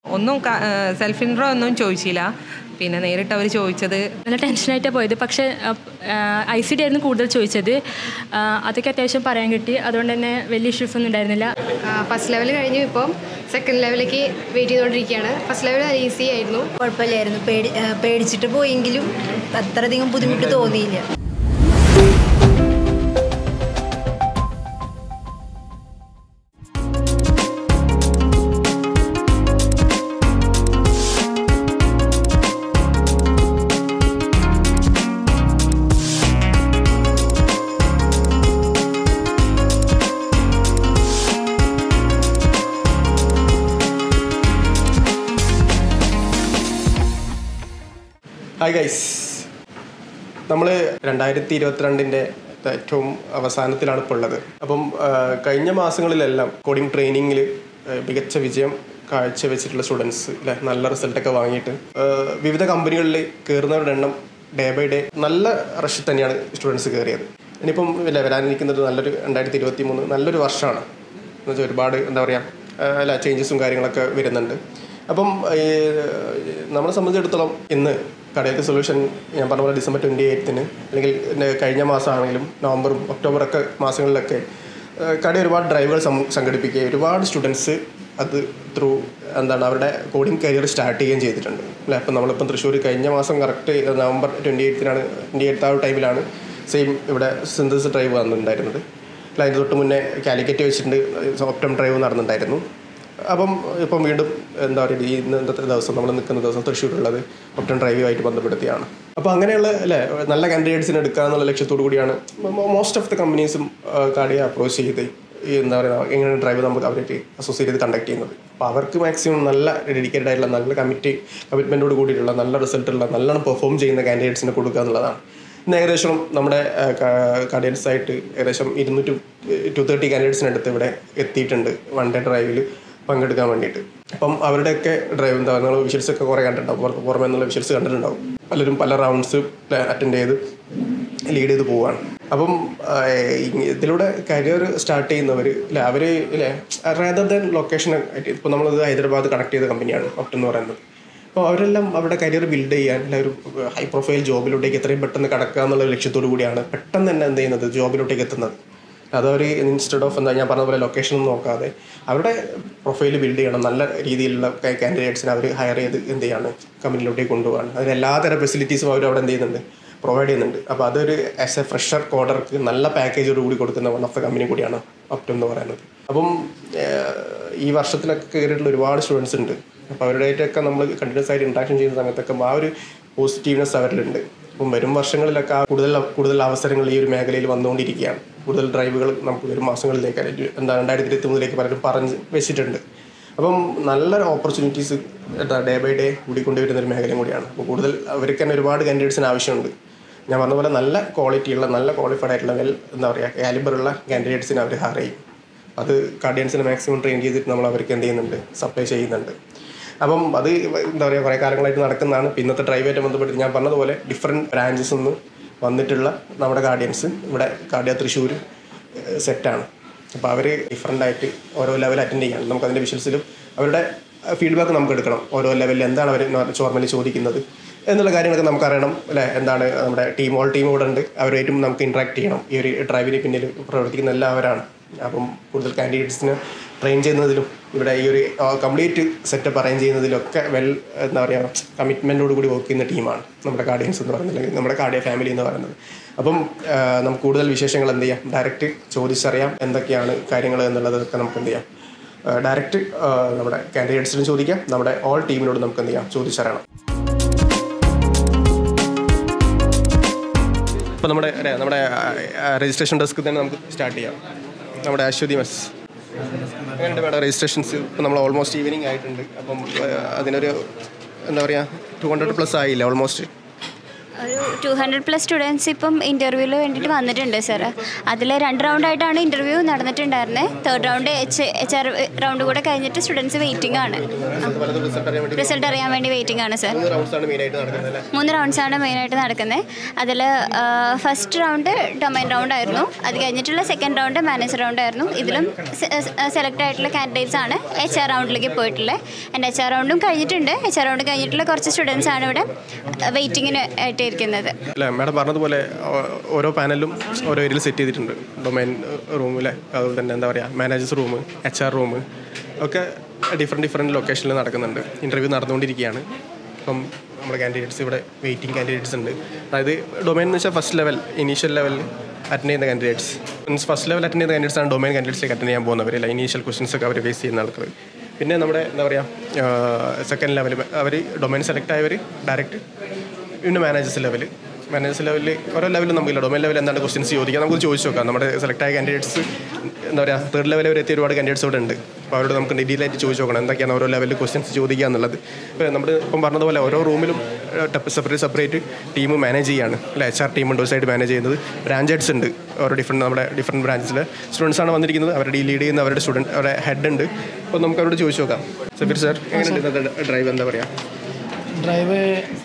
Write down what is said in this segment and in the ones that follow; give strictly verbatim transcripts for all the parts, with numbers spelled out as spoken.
ഒന്നും self intro ഒന്നും ചോദിച്ചില്ല. പിന്നെ നേരിട്ട് അവർ ചോദിച്ചത് നല്ല ടെൻഷനായിട്ടാണ് പോയത്. പക്ഷേ ഐ സി ഡി ആയിരുന്നു കൂടുതൽ ചോദിച്ചത്. അതൊക്കെ അത്യാവശ്യം പറയാൻ കിട്ടി. അതുകൊണ്ട് തന്നെ വലിയ ഇഷ്യൂസ് ഒന്നും ഉണ്ടായിരുന്നില്ല. ഫസ്റ്റ് ലെവൽ കഴിഞ്ഞു, ഇപ്പം സെക്കൻഡ് ലെവലിലേക്ക് വെയിറ്റ് ചെയ്തുകൊണ്ടിരിക്കുകയാണ്. ഫസ്റ്റ് ലെവൽ ഈസി ആയിരുന്നു, കുഴപ്പമില്ലായിരുന്നു. പേടി പേടിച്ചിട്ട് പോയെങ്കിലും അത്രയധികം ബുദ്ധിമുട്ട് തോന്നിയില്ല. ഹായ് ഗൈസ്, നമ്മൾ രണ്ടായിരത്തി ഇരുപത്തിരണ്ടിൻ്റെ ഏറ്റവും അവസാനത്തിലാണ് ഇപ്പോൾ ഉള്ളത്. അപ്പം കഴിഞ്ഞ മാസങ്ങളിലെല്ലാം കോഡിംഗ് ട്രെയിനിങ്ങിൽ മികച്ച വിജയം കാഴ്ചവെച്ചിട്ടുള്ള സ്റ്റുഡൻസ് അല്ലെ, നല്ല റിസൾട്ടൊക്കെ വാങ്ങിയിട്ട് വിവിധ കമ്പനികളിൽ കയറുന്നവരുടെ എണ്ണം ഡേ ബൈ ഡേ നല്ല റഷിൽ തന്നെയാണ് സ്റ്റുഡൻസ് കയറിയത്. ഇനിയിപ്പം ഇല്ല വരാനിരിക്കുന്നത് നല്ലൊരു രണ്ടായിരത്തി ഇരുപത്തി മൂന്ന് നല്ലൊരു വർഷമാണ്. എന്ന് വെച്ചാൽ ഒരുപാട് എന്താ പറയുക അല്ല ചേഞ്ചസും കാര്യങ്ങളൊക്കെ വരുന്നുണ്ട്. അപ്പം നമ്മളെ സംബന്ധിച്ചിടത്തോളം ഇന്ന് കടയിലത്തെ സൊല്യൂഷൻ ഞാൻ പറഞ്ഞ പോലെ ഡിസംബർ ട്വൻറ്റി എയ്ത്തിന് അല്ലെങ്കിൽ കഴിഞ്ഞ മാസമാണെങ്കിലും നവംബറും ഒക്ടോബറൊക്കെ മാസങ്ങളിലൊക്കെ കട ഒരുപാട് ഡ്രൈവുകൾ സംഘടിപ്പിക്കുകയും ഒരുപാട് സ്റ്റുഡൻസ് അത് ത്രൂ എന്താണ് അവരുടെ കോഡിംഗ് കരിയർ സ്റ്റാർട്ട് ചെയ്യുകയും ചെയ്തിട്ടുണ്ട് അല്ലേ. അപ്പം നമ്മളിപ്പം തൃശ്ശൂർ കഴിഞ്ഞ മാസം കറക്റ്റ് നവംബർ ട്വൻറ്റി എയ്ത്തിനാണ് ട്വൻറ്റി എയ്ത്ത് ആ ടൈമിലാണ് സെയിം ഇവിടെ സിന്തസിസ് ഡ്രൈവ് വന്നിട്ടുണ്ടായിരുന്നത്. അല്ല അതിന് തൊട്ട് മുന്നേ കാലിക്കറ്റ് വെച്ചിട്ടുണ്ട് ഓപ്റ്റം ഡ്രൈവ് നടന്നിട്ടുണ്ടായിരുന്നു. അപ്പം ഇപ്പം വീണ്ടും എന്താ പറയുക ഈ ഇന്നത്തെ ദിവസം നമ്മൾ നിൽക്കുന്ന ദിവസം തൃശ്ശൂരുള്ളത് ഒപ്റ്റൻ ഡ്രൈവുമായിട്ട് ബന്ധപ്പെടുത്തിയാണ്. അപ്പോൾ അങ്ങനെയുള്ള അല്ലേ നല്ല കാൻഡിഡേറ്റ്സിനെ എടുക്കുക എന്നുള്ള ലക്ഷ്യത്തോടു കൂടിയാണ് മോസ്റ്റ് ഓഫ് ദ കമ്പനീസും കാർഡിയ അപ്രോച്ച് ചെയ്ത് ഈ എന്താ പറയുക എങ്ങനെ ഡ്രൈവ് നമുക്ക് അവരായിട്ട് അസോസിയേറ്റ് ചെയ്ത് കണ്ടക്ട് ചെയ്യുന്നത്. അപ്പോൾ അവർക്ക് മാക്സിമം നല്ല ഡെഡിക്കേറ്റഡ് ആയിട്ടുള്ള നല്ല കമ്മിറ്റി കമ്മിറ്റ്മെൻറ്റോട് കൂടിയിട്ടുള്ള നല്ല റിസൾട്ടുള്ള നല്ലോണം പെർഫോം ചെയ്യുന്ന കാൻഡിഡേറ്റ്സിനെ കൊടുക്കുക എന്നുള്ളതാണ്. ഇന്ന് ഏകദേശം നമ്മുടെ കാർഡിയൻസ് ആയിട്ട് ഏകദേശം ഇരുന്നൂറ്റി ടു തേർട്ടി കാൻഡിഡേറ്റ്സിനടുത്ത് ഇവിടെ എത്തിയിട്ടുണ്ട് വൺ ഡേ ഡ്രൈവിൽ പങ്കെടുക്കാൻ വേണ്ടിയിട്ട്. അപ്പം അവരുടെയൊക്കെ ഡ്രൈവ് എന്താ നിങ്ങൾ വിഷ്വൽസൊക്കെ കുറേ കണ്ടിട്ടുണ്ടാവും, പുറത്ത് പുറമേ നിന്നുള്ള വിഷ്വൽസ് കണ്ടിട്ടുണ്ടാവും. പലരും പല റൗണ്ട്സ് അറ്റൻഡ് ചെയ്ത് ലീഡ് ചെയ്ത് പോവുകയാണ്. അപ്പം ഇതിലൂടെ കരിയർ സ്റ്റാർട്ട് ചെയ്യുന്നവർ അല്ലേ അവർ അല്ലേ റേദർ ദാൻ ലൊക്കേഷൻ ആയിട്ട് ഇപ്പോൾ നമ്മളത് ഹൈദരാബാദ് കണക്ട് ചെയ്ത കമ്പനിയാണ് ഒപ്റ്റൻ എന്ന് പറയുന്നത്. അപ്പോൾ അവരെല്ലാം അവരുടെ കരിയർ ബിൽഡ് ചെയ്യാൻ അല്ല ഒരു ഹൈ പ്രൊഫൈൽ ജോബിലോട്ടേക്ക് എത്രയും പെട്ടെന്ന് കടക്കുക എന്നുള്ള ലക്ഷ്യത്തോടു കൂടിയാണ് പെട്ടെന്ന് തന്നെ എന്ത് ചെയ്യുന്നത് ജോബിലോട്ടേക്ക് എത്തുന്നത്. അതവർ ഇൻസ്റ്റെഡ് ഓഫ് എന്താ ഞാൻ പറഞ്ഞ പോലെ ലൊക്കേഷനൊന്നും നോക്കാതെ അവരുടെ പ്രൊഫൈൽ ബിൽഡ് ചെയ്യണം. നല്ല രീതിയിലുള്ള കാൻഡിഡേറ്റ്സിനെ അവർ ഹയർ ചെയ്ത് എന്ത് ചെയ്യാണ് കമ്പനിയിലോട്ടേക്ക് കൊണ്ടുപോകാൻ. അതിന് എല്ലാതരം ഫെസിലിറ്റീസും അവർ അവിടെ എന്ത് ചെയ്യുന്നുണ്ട് പ്രൊവൈഡ് ചെയ്യുന്നുണ്ട്. അപ്പോൾ അതൊരു ആസ് എ ഫ്രഷർ കോഡർക്ക് നല്ല പാക്കേജോട് കൂടി കൊടുക്കുന്ന വൺ ഓഫ് ദ കമ്പനി കൂടിയാണ് ഒപ്റ്റം എന്ന് പറയുന്നത്. അപ്പം ഈ വർഷത്തിലൊക്കെ കയറിയിട്ടുള്ള ഒരുപാട് സ്റ്റുഡൻസ് ഉണ്ട്. അപ്പോൾ അവരുടെയൊക്കെ നമ്മൾ കണ്ടിന്യൂസ് ആയിട്ട് ഇൻട്രാക്ഷൻ ചെയ്യുന്ന സമയത്തൊക്കെ ആ ഒരു പോസിറ്റീവ്നെസ് അവരിലുണ്ട്. അപ്പം വരും വർഷങ്ങളിലൊക്കെ ആ കൂടുതൽ കൂടുതൽ അവസരങ്ങൾ ഈ ഒരു മേഖലയിൽ വന്നുകൊണ്ടിരിക്കുകയാണ്. കൂടുതൽ ഡ്രൈവുകൾ നമുക്ക് വരും മാസങ്ങളിലേക്ക് എന്താ രണ്ടായിരത്തി ഇരുപത്തി മൂന്നിലേക്ക് പലരും പറഞ്ഞ് വെച്ചിട്ടുണ്ട്. അപ്പം നല്ല ഓപ്പർച്യൂണിറ്റീസ് എന്താ ഡേ ബൈ ഡേ കൂടിക്കൊണ്ടുവരുന്നൊരു മേഖലയും കൂടിയാണ്. അപ്പോൾ കൂടുതൽ അവർക്ക് തന്നെ ഒരുപാട് കാൻഡിഡേറ്റ്സിന് ആവശ്യമുണ്ട്. ഞാൻ പറഞ്ഞ പോലെ നല്ല ക്വാളിറ്റിയുള്ള നല്ല ക്വാളിഫൈഡ് ആയിട്ടുള്ള വെൽ എന്താ പറയുക കാലിബറുള്ള കാൻഡിഡേറ്റ്സിനെ അവർ ഹയർ ചെയ്യും. അത് കാർഡിയൻസിനെ മാക്സിമം ട്രെയിൻ ചെയ്തിട്ട് നമ്മൾ അവർക്ക് എന്ത് ചെയ്യുന്നുണ്ട് സപ്ലൈ ചെയ്യുന്നുണ്ട്. അപ്പം അത് എന്താ പറയുക കുറേ കാലങ്ങളായിട്ട് നടക്കുന്നതാണ്. ഇന്നത്തെ ഡ്രൈവായിട്ട് ബന്ധപ്പെട്ട് ഞാൻ പറഞ്ഞതുപോലെ ഡിഫറെൻറ്റ് ബ്രാഞ്ചസ് നിന്ന് വന്നിട്ടുള്ള നമ്മുടെ കാർഡിയൻസ് ഇവിടെ കാർഡിയ തൃശ്ശൂർ സെറ്റാണ്. അപ്പോൾ അവർ ഡിഫറൻ്റായിട്ട് ഓരോ ലെവൽ അറ്റൻഡ് ചെയ്യണം. നമുക്കതിൻ്റെ വിഷ്വൽസിലും അവരുടെ ഫീഡ്ബാക്ക് നമുക്ക് എടുക്കണം. ഓരോ ലെവലിൽ എന്താണ് അവർ നോർമലി ചോദിക്കുന്നത് എന്നുള്ള കാര്യങ്ങളൊക്കെ നമുക്കറിയണം അല്ലേ. എന്താണ് നമ്മുടെ ടീം ഓൾ ടീം ഇവിടെ ഉണ്ട്, അവരുമായിട്ടും നമുക്ക് ഇൻട്രാക്ട് ചെയ്യണം. ഈ ഒരു ഡ്രൈവിന് പിന്നിൽ പ്രവർത്തിക്കുന്ന എല്ലാവരാണ്. അപ്പം കൂടുതൽ കാൻഡിഡേറ്റ്സിന് ട്രെയിൻ ചെയ്യുന്നതിലും ഇവിടെ ഈ ഒരു കംപ്ലീറ്റ് സെറ്റപ്പ് അറേഞ്ച് ചെയ്യുന്നതിലൊക്കെ വെൽ എന്താ പറയുക കമ്മിറ്റ്മെൻറ്റോട് കൂടി വർക്ക് ചെയ്യുന്ന ടീമാണ് നമ്മുടെ കാർഡിയൻസ് എന്ന് പറയുന്നത്, അല്ലെങ്കിൽ നമ്മുടെ കാർഡിയ ഫാമിലി എന്ന് പറയുന്നത്. അപ്പം നമുക്ക് കൂടുതൽ വിശേഷങ്ങൾ എന്ത് ചെയ്യാം ഡയറക്റ്റ് ചോദിച്ചറിയാം എന്തൊക്കെയാണ് കാര്യങ്ങൾ എന്നുള്ളതൊക്കെ നമുക്ക് എന്ത് ചെയ്യാം ഡയറക്റ്റ് നമ്മുടെ കാൻഡിഡേറ്റ്സിനും ചോദിക്കാം, നമ്മുടെ ഓൾ ടീമിനോട് നമുക്ക് എന്ത് ചെയ്യാം ചോദിച്ചറിയണം. ഇപ്പോൾ നമ്മുടെ നമ്മുടെ രജിസ്ട്രേഷൻ ഡെസ്ക് തന്നെ നമുക്ക് സ്റ്റാർട്ട് ചെയ്യാം. നമ്മുടെ അശ്വതി മെസ് അങ്ങനെയുണ്ട് വേണ്ട രജിസ്ട്രേഷൻസ് ഇപ്പോൾ നമ്മൾ ഓൾമോസ്റ്റ് ഈവനിങ് ആയിട്ടുണ്ട്. അപ്പം അതിനൊരു എന്താ പറയുക ടു ഹൺഡ്രഡ് പ്ലസ് ആയില്ല ഓൾമോസ്റ്റ്. ഒരു ടു ഹൺഡ്രഡ് പ്ലസ് സ്റ്റുഡൻസ് ഇപ്പം ഇൻ്റർവ്യൂവിൽ വേണ്ടിയിട്ട് വന്നിട്ടുണ്ട് സാർ. അതിൽ രണ്ട് റൗണ്ടായിട്ടാണ് ഇൻ്റർവ്യൂ നടന്നിട്ടുണ്ടായിരുന്നത്. Third round H H R round കൂടെ കഴിഞ്ഞിട്ട് സ്റ്റുഡൻസ് വെയിറ്റിംഗ് ആണ്. റിസൾട്ട് അറിയാൻ വേണ്ടി വെയിറ്റിംഗ് ആണ് സാർ. മൂന്ന് റൗണ്ട്സാണ് മെയിനായിട്ട് നടക്കുന്നത്. അതിൽ ഫസ്റ്റ് റൗണ്ട് ഡൊമൈൻ റൗണ്ട് ആയിരുന്നു. അത് കഴിഞ്ഞിട്ടുള്ള സെക്കൻഡ് റൗണ്ട് മാനേജർ റൗണ്ട് ആയിരുന്നു. ഇതിലും സെലക്ട് ആയിട്ടുള്ള കാൻഡിഡേറ്റ്സ് ആണ് എച്ച് ആർ റൗണ്ടിലേക്ക് പോയിട്ടുള്ളത്. എൻ്റെ എച്ച് ആർ റൗണ്ടും കഴിഞ്ഞിട്ടുണ്ട്. എച്ച് ആർ റൗണ്ട് കഴിഞ്ഞിട്ടുള്ള കുറച്ച് സ്റ്റുഡൻസ് ആണ് ഇവിടെ വെയിറ്റിങ്ങിന് ആയിട്ട് ഇരിക്കുന്നത്. അല്ല മാഡം പറഞ്ഞതുപോലെ ഓരോ പാനലും ഓരോ ഏരിയയിൽ സെറ്റ് ചെയ്തിട്ടുണ്ട്. ഡൊമൈൻ റൂമിലെ അതുപോലെ തന്നെ എന്താ പറയുക managers room, H R room ഒക്കെ ഡിഫറെൻറ്റ് ഡിഫറെൻറ്റ് ലൊക്കേഷനിൽ നടക്കുന്നുണ്ട്. ഇൻ്റർവ്യൂ നടന്നുകൊണ്ടിരിക്കുകയാണ്. അപ്പം നമ്മുടെ കാൻഡിഡേറ്റ്സ് ഇവിടെ വെയിറ്റിംഗ് കാൻഡിഡേറ്റ്സ് ഉണ്ട്. അതായത് ഡൊമൈൻ എന്ന് വെച്ചാൽ ഫസ്റ്റ് ലെവൽ ഇനീഷ്യൽ ലെവലിൽ അറ്റൻഡ് ചെയ്യുന്ന candidates means first level attend ചെയ്യുന്ന കാൻഡിഡേറ്റ്സ് ആണ് ഡൊമൈൻ കാൻഡിഡേറ്റ്സിലേക്ക് അറ്റൻഡ് ചെയ്യാൻ പോകുന്നവരല്ല. ഇനീഷ്യൽ ക്വസ്റ്റൻസ് ഒക്കെ അവർ ഫേസ് ചെയ്യുന്ന ആൾക്കാർ. പിന്നെ നമ്മുടെ എന്താ പറയുക സെക്കൻഡ് ലെവൽ അവർ ഡൊമൈൻ സെലക്ട് ആയവർ ഡയറക്റ്റ് പിന്നെ മാനേജേഴ്സ് ലെവൽ മാനേജേഴ്സ് ലെവലിൽ ഓരോ ലെവലും നമുക്കില്ല. ഡൊമൈൻ ലെവൽ എന്താണ് ക്വസ്റ്റൻസ് ചോദിക്കുക നമുക്ക് ചോദിച്ചു നോക്കാം. നമ്മുടെ സെലക്ട് ആയ കാൻഡിഡേറ്റ്സ് എന്താ പറയുക തേർഡ് ലെവൽ വരെ എത്തിയ ഒരുപാട് കാൻഡിഡേറ്റ്സ് ഇവിടെ ഉണ്ട്. അപ്പോൾ അവരോട് നമുക്ക് ഡീറ്റെയിൽ ആയിട്ട് ചോദിച്ചു നോക്കണം എന്തൊക്കെയാണ് ഓരോ ലെവലിൽ ക്വസ്റ്റൻസ് ചോദിക്കുക എന്നുള്ളത്. ഇപ്പോൾ നമ്മൾ ഇപ്പം പറഞ്ഞതുപോലെ ഓരോ റൂമിലും സെപ്പറേറ്റ് സെപ്പറേറ്റ് ടീം മാനേജ് ചെയ്യുകയാണ്. അല്ല എച്ച് ആർ ടീം ഉണ്ട് ഒരു സൈഡ് മാനേജ് ചെയ്യുന്നത്. ബ്രാഞ്ച് ഹെഡ്സ് ഉണ്ട് ഓരോ ഡിഫറെൻറ്റ് നമ്മുടെ ഡിഫറെൻറ്റ് ബ്രാഞ്ചസിലെ സ്റ്റുഡൻസാണ് വന്നിരിക്കുന്നത്. അവരുടെ ലീഡ് ചെയ്യുന്ന അവരുടെ സ്റ്റുഡൻറ്റ് അവരുടെ ഹെഡ് ഉണ്ട്. അപ്പോൾ നമുക്ക് അവരോട് ചോദിച്ചു നോക്കാം. സഫീർ സാർ എങ്ങനെയുണ്ട് ഇന്നത്തെ ഡ്രൈവ്? എന്താ പറയുക ഡ്രൈവ്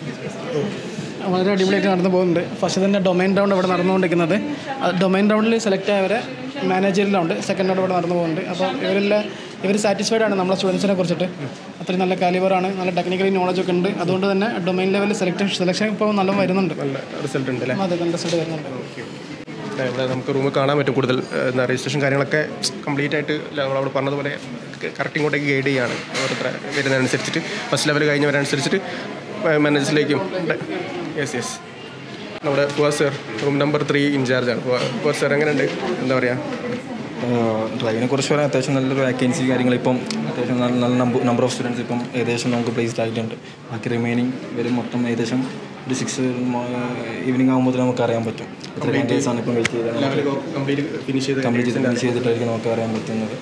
വളരെ അടിപൊളിയായിട്ട് നടന്നു പോകുന്നുണ്ട്. ഫസ്റ്റ് തന്നെ ഡൊമൈൻ റൗണ്ട് ഇവിടെ നടന്നുകൊണ്ടിരിക്കുന്നത്. ഡൊമൈൻ റൗണ്ടിൽ സെലക്ട് ആയവരെ മാനേജറിലുണ്ട്. സെക്കൻഡ് റൗണ്ട് ഇവിടെ നടന്നു പോകുന്നുണ്ട്. അപ്പോൾ ഇവരെല്ലാം ഇവർ സാറ്റിസ്ഫൈഡ് ആണ് നമ്മളെ സ്റ്റുഡൻസിനെ കുറിച്ചിട്ട്. അത്രയും നല്ല കാലിബറാണ്, നല്ല ടെക്നിക്കലി നോളജൊക്കെ ഉണ്ട്. അതുകൊണ്ട് തന്നെ ഡൊമൈൻ ലെവലിൽ സെലക്ഷൻ സെലക്ഷൻ ഇപ്പോൾ നല്ല വരുന്നുണ്ട്. നല്ല റിസൾട്ട് ഉണ്ട് അല്ലേ? അതെ, നല്ല റിസൾട്ട് വരുന്നുണ്ട്. ഇവിടെ നമുക്ക് റൂമിൽ കാണാൻ പറ്റും. കൂടുതൽ എന്താ രജിസ്ട്രേഷൻ കാര്യങ്ങളൊക്കെ കംപ്ലീറ്റ് ആയിട്ട് നമ്മളവിടെ പറഞ്ഞതുപോലെ കറക്റ്റ് ഇങ്ങോട്ടേക്ക് ഗൈഡ് ചെയ്യാണ്. ഓരോരുത്തർ വരുന്നതനുസരിച്ചിട്ട് ഫസ്റ്റ് ലെവൽ കഴിഞ്ഞവരനുസരിച്ചിട്ട് മാനേജേഴ്സിലേക്കും. യെസ് യെസ് നമ്മുടെ Fuvas sir room number three ഇൻചാർജാണ്. ഫുവാസ് സാർ എങ്ങനെയുണ്ട്? എന്താ പറയുക ഡ്രൈവിനെ കുറിച്ച് പറയാൻ അത്യാവശ്യം നല്ലൊരു വാക്കൻസി കാര്യങ്ങൾ ഇപ്പം അത്യാവശ്യം നല്ല നല്ല നമ്പർ ഓഫ് സ്റ്റുഡൻസ് ഇപ്പം ഏകദേശം നമുക്ക് പ്ലേസ്ഡ് ആയിട്ടുണ്ട്. ബാക്കി റിമൈനിങ് വരും മൊത്തം ഏകദേശം ഒരു സിക്സ് ഈവനിങ് ആകുമ്പോൾ നമുക്ക് അറിയാൻ പറ്റും എത്ര കാൻഡിഡേറ്റ്സാണ് ഇപ്പം വെയിറ്റ് ചെയ്ത് കംപ്ലീറ്റ് ഫിനിഷ് ചെയ്തിട്ടായിരിക്കും നമുക്ക് അറിയാൻ പറ്റുന്നത്.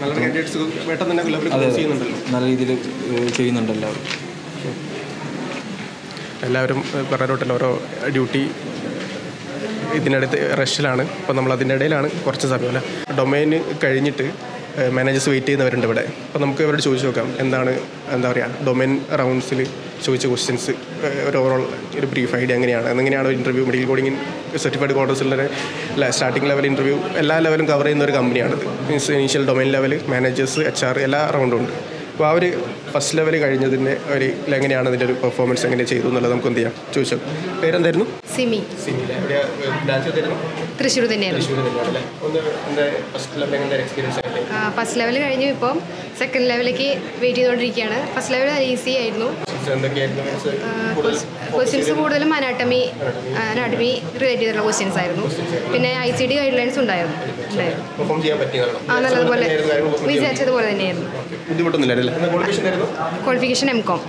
അതെ, നല്ല രീതിയിൽ ചെയ്യുന്നുണ്ട് എല്ലാവരും. എല്ലാവരും പറഞ്ഞിട്ടുള്ള ഓരോ ഡ്യൂട്ടി ഇതിനടുത്ത് റഷിലാണ്. അപ്പോൾ നമ്മൾ അതിൻ്റെ ഇടയിലാണ് കുറച്ച് സമയം അല്ല ഡൊമൈന് കഴിഞ്ഞിട്ട് മാനേജേഴ്സ് വെയിറ്റ് ചെയ്യുന്നവരുണ്ട് ഇവിടെ. അപ്പോൾ നമുക്ക് ഇവരോട് ചോദിച്ചു നോക്കാം എന്താണ് എന്താ പറയുക ഡൊമൈൻ റൗണ്ട്സിൽ ചോദിച്ച ക്വസ്റ്റ്യൻസ് ഒരു ഓവറോൾ ഒരു ബ്രീഫ് ഐഡിയ എങ്ങനെയാണ് എങ്ങനെയാണ് ഇൻ്റർവ്യൂ മെഡിക്കൽ കോഡിങ്ങിൻ സർട്ടിഫൈഡ് കോഡേഴ്സിലെ സ്റ്റാർട്ടിംഗ് ലെവൽ ഇൻ്റർവ്യൂ എല്ലാ ലെവലും കവർ ചെയ്യുന്ന ഒരു കമ്പനിയാണിത്. Means initial domain level managers H R എല്ലാ റൗണ്ടും ഉണ്ട്. അപ്പോൾ ആ ഒരു ഫസ്റ്റ് ലെവൽ കഴിഞ്ഞതിൻ്റെ ഒരു എങ്ങനെയാണ് അതിൻ്റെ ഒരു പെർഫോമൻസ് എങ്ങനെ ചെയ്തു എന്നുള്ളത് നമുക്ക് എന്ത് ചെയ്യാം ചോദിച്ചു. പേരെന്തായിരുന്നു? സിമി. സിമി തൃശ്ശൂർ തന്നെയാണ്. ഫസ്റ്റ് ലെവൽ കഴിഞ്ഞു. ഇപ്പം സെക്കൻഡ് ലെവലിലേക്ക് വെയിറ്റ് ചെയ്തുകൊണ്ടിരിക്കുകയാണ്. ഫസ്റ്റ് ലെവൽ ഈസി ആയിരുന്നു. ക്വസ്റ്റ്യൻസ് കൂടുതലും അനാട്ടമി അനാട്ടമി റിലേറ്റ് ചെയ്തിട്ടുള്ള ക്വസ്റ്റ്യൻസ് ആയിരുന്നു. പിന്നെ I C D guidelines ഉണ്ടായിരുന്നു. ആ നല്ലതുപോലെ വിചാരിച്ചതുപോലെ തന്നെയായിരുന്നു. Qualification M com.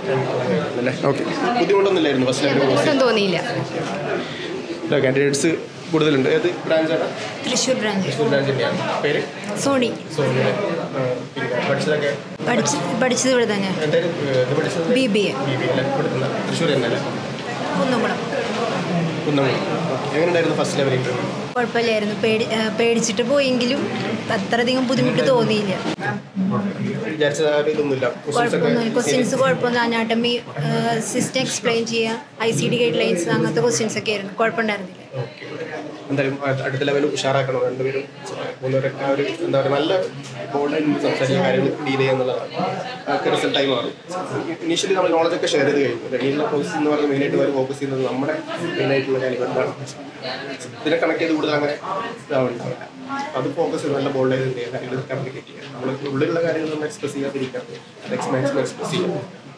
ബുദ്ധിമുട്ടൊന്നും തോന്നിയില്ല. കാൻഡിഡേറ്റ്സ് കൂടുതലുണ്ട്. ഏത് ബ്രാഞ്ചാണ്? തൃശ്ശൂർ ബ്രാഞ്ച്. തൃശ്ശൂർ ബ്രാഞ്ച് തന്നെയാണ്. പേര് സോണി. സോണി. പഠിച്ചതൊക്കെ പഠിച്ച് പഠിച്ചത് ഇവിടെ തന്നെ ബി ബി എ. തൃശ്ശൂർ തന്നെയല്ലേ? കുന്നംകുളം. കുന്നംകുളം. എങ്ങനെയുണ്ടായിരുന്നു ഫസ്റ്റ് ലെവൽ ഇൻ്റർവ്യൂ? കുഴപ്പമില്ലായിരുന്നു. പേടി പേടിച്ചിട്ട് പോയെങ്കിലും അത്രയധികം ബുദ്ധിമുട്ട് തോന്നിയില്ല. കുഴപ്പമൊന്നുമില്ല. ക്വസ്റ്റ്യൻസ് കുഴപ്പമൊന്നും അനാട്ടമി സിസ്റ്റം എക്സ്പ്ലെയിൻ ചെയ്യുക, I C D guidelines അങ്ങനത്തെ ക്വസ്റ്റ്യൻസ് ഒക്കെ ആയിരുന്നു. കുഴപ്പമുണ്ടായിരുന്നില്ല. എന്തായാലും അടുത്ത ലെവൽ ഉഷാറാക്കണം. രണ്ടുപേരും മൂന്നുപേരൊക്കെ ഒരു എന്താ പറയുക നല്ല ബോൾഡായിട്ട് സംസാരിക്കുന്ന കാര്യങ്ങൾ ഡീൽ ചെയ്യുന്നുള്ളതാണ്. ഒക്കെ റിസൾട്ടായി മാറും. ഇനീഷ്യലി നമ്മൾ നോളജൊക്കെ ഷെയർ ചെയ്ത് കഴിഞ്ഞു. റെഡിയുള്ള പ്രോസസ് എന്ന് പറഞ്ഞാൽ മെയിനായിട്ട് അവർ ഫോക്കസ് ചെയ്യുന്നത് നമ്മുടെ മെയിനായിട്ടുള്ള കാര്യങ്ങളാണ്. ഇതിനെ കണക്ട് ചെയ്ത് കൂടുതൽ അങ്ങനെ ഇതാവുന്നുണ്ടാവില്ല. അത് ഫോക്കസ് ചെയ്ത് നല്ല ബോൾഡായിട്ട് എന്ത് ചെയ്യുക കാര്യങ്ങൾ കമ്മ്യൂണിക്കേറ്റ് ചെയ്യുക. നമ്മൾ ഉള്ളിലുള്ള കാര്യങ്ങൾ നമ്മൾ എക്സ്പ്രസ് ചെയ്യാതിരിക്കാം. അത് എക്സ്മാക്സിമം എക്സ്പ്രസ് ചെയ്യാം.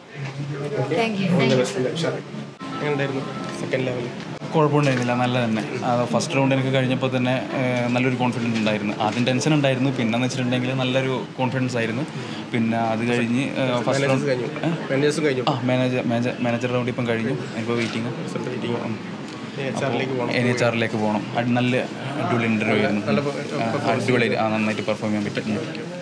എങ്ങനെയുണ്ടായിരുന്നു സെക്കൻഡ് ലെവൽ? കുഴപ്പമുണ്ടായിരുന്നില്ല, നല്ല തന്നെ. ഫസ്റ്റ് റൗണ്ട് എനിക്ക് കഴിഞ്ഞപ്പോൾ തന്നെ നല്ലൊരു കോൺഫിഡൻസ് ഉണ്ടായിരുന്നു. ആദ്യം ടെൻഷൻ ഉണ്ടായിരുന്നു, പിന്നെന്ന് വെച്ചിട്ടുണ്ടെങ്കിൽ നല്ലൊരു കോൺഫിഡൻസ് ആയിരുന്നു. പിന്നെ അത് കഴിഞ്ഞ് ഫസ്റ്റ് റൗണ്ട് ആ മാനേജർ മാനേജർ മാനേജർ റൗണ്ട് ഇപ്പം കഴിഞ്ഞു. ഇപ്പോൾ വെയിറ്റിംഗ് എൻ എച്ച് ആറിലേക്ക് പോകണം. നല്ല അടിപൊളി ഇൻ്റർവ്യൂ ആയിരുന്നു. അടിപൊളി നന്നായിട്ട് പെർഫോം ചെയ്യാൻ പറ്റും.